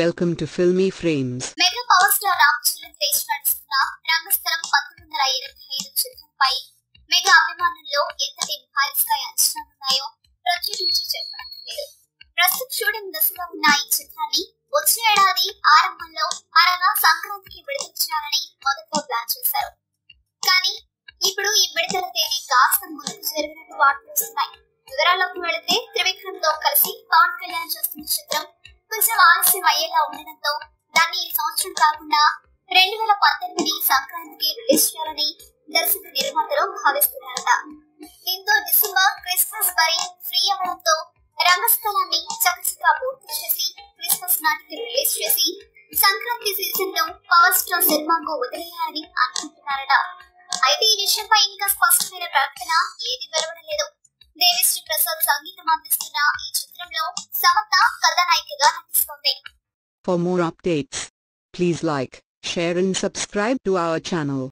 Welcome to Filmy Frames. Mega power star Ram Charan Tej నటిస్తున్న రంగస్థలం 1925 చిత్రంపై mega అభిమానుల్లో ఎంతటి భారీ స్థాయి అంచనాలున్నాయో ప్రత్యేకించి చెప్పనక్కర్లేదు. ప్రస్తుతం షూటింగ్ దశలో ఉన్న ఈ చిత్రాన్ని వచ్చే ఏడాది ఆరంభంలో అనగా సంక్రాంతికి విడుదల చేయాలని మొదట్లో ప్లాన్ చేశారు. కానీ ఇప్పుడు ఈ విడుదల తేదీ కాస్త ముందుకు జరిగినట్టు వార్తలు వస్తున్నాయి. వివరాల్లోకి వెళితే త్రివిక్రమ్ తో కలిసి పవన్ కళ్యాణ్ చేస్తున్న చిత్రం కొంచెం ఆలస్యం అయ్యేలా ఉండడంతో దాన్ని ఈ సంవత్సరం కాకుండా 2018 సంక్రాంతికి రిలీజ్ చేయాలని దర్శక నిర్మాతలు భావిస్తున్నారట. దీంతో డిసెంబర్ క్రిస్మస్ బరి ఫ్రీ అవ్వడంతో రంగస్థలాన్ని చకచకా పూర్తి చేసి క్రిస్మస్ నాటికి రిలీజ్ చేసి సంక్రాంతి సీజన్ లో పవర్ స్టార్ సినిమాకు వదిలేయాలని అనుకుంటున్నారట. అయితే ఈ విషయంపై ఇంకా స్పష్టమైన ప్రకటన ఏది వెలువడలేదు. దేవిశ్రీ ప్రసాద్ సంగీతం అందిస్తున్న ఈ చిత్రంలో సమత కథానాయికగా నటిస్తోంది. For more updates, please like, share and subscribe to our channel.